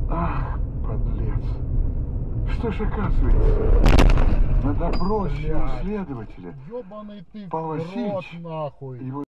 Ах, подлец. Что ж оказывается, на допросе у следователя Ёбаный ты Павел в рот, Васильевич нахуй. его